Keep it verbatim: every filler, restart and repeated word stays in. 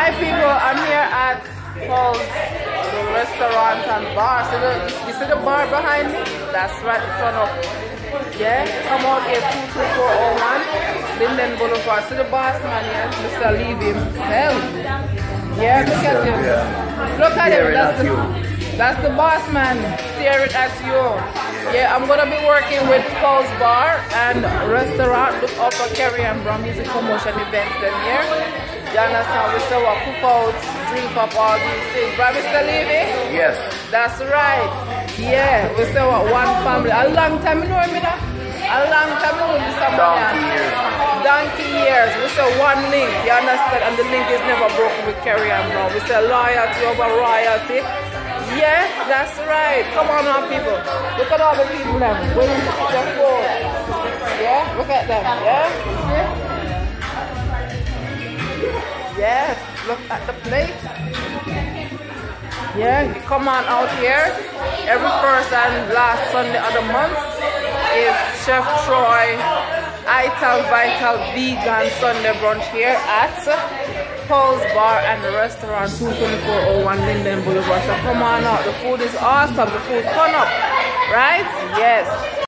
Hi people, I'm here at Paul's the restaurant and bar. See the, you see the bar behind me? That's right in front of, yeah, come out here, two two four oh one, Linden Boulevard. See the boss man here, Mister Levy himself. Yeah, look at him. Look at him, that's the, that's the boss man, staring at you. Yeah, I'm gonna be working with Paul's Bar and Restaurant. Look out for Kerry and Brown Music Promotion events them here. You understand? We still want cookouts, drink up all these things. Right, Mister Levy? Yes. That's right. Yeah, we still want one family. A long time, you know me now? A long time, you know Mister Donkey years. Donkey years. We say one link, you understand? And the link is never broken with Kerry and Brown. We say loyalty over royalty. Yeah, that's right. Come on now, people. Look at all the people now. Waiting to put their phone. Yeah, look at them. Yeah? Yes, look at the place. Yeah, you come on out here. Every first and last Sunday of the month is Chef Troy Ital Vital Vegan Sunday Brunch here at Paul's Bar and Restaurant, two twenty-four oh one Linden Boulevard. So come on out. The food is awesome. The food turn up. Right? Yes.